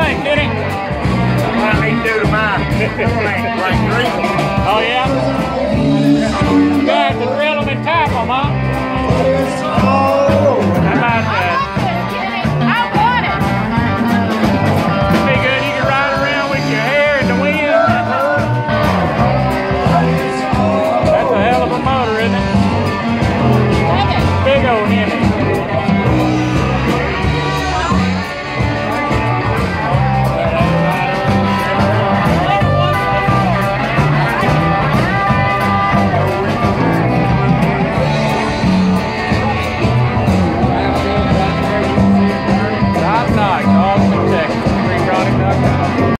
think, Kenny? Well, he do to mine. Like green. Oh, yeah?